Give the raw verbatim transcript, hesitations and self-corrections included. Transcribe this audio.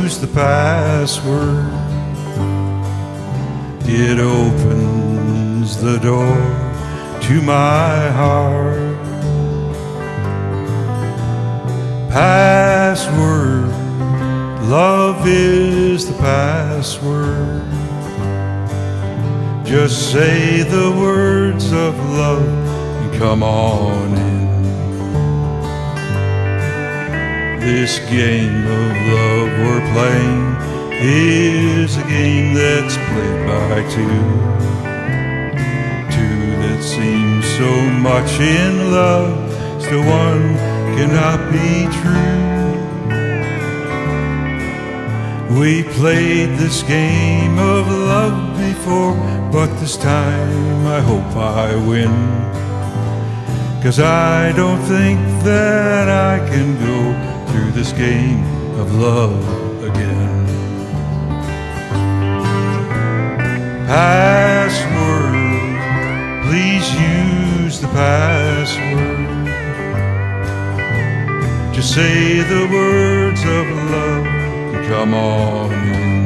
use the password. It opens the door to my heart. Password, love is the password. Just say the words of love and come on in. This game of love we're playing is a game that's played by two. Two that seem so much in love, still one cannot be true. We played this game of love before, but this time I hope I win. 'Cause I don't think that I can go through this game of love again. Password, please use the password. Just say the words of love and come on in.